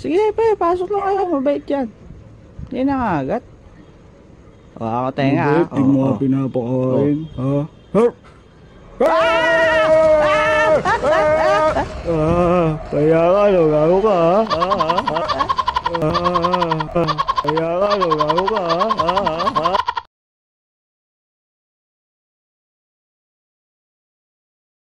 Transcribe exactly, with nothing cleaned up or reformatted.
Sige, pre, pasok lang kayo. Mabait yan. Hindi nangagat. O, ako tenga, ha? Hindi mo Oo, nga oo. pinapakain. Ha? Ha? Ah, kaya ka, no? Gago ka, ha? Ah, ah, ah. Ah, kaya ka, no? Gago ka, ha? Ah,